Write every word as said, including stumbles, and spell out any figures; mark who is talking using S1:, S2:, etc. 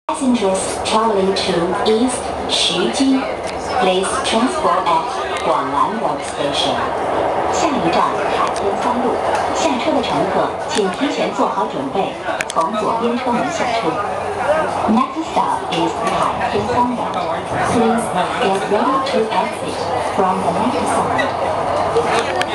S1: Passengers traveling to East Xuji, please transport at Guanglan Road Station. 下一站海天三路，下车的乘客请提前做好准备，从左边车门下车。Next stop is 海天三路. Please get ready to exit from the left side.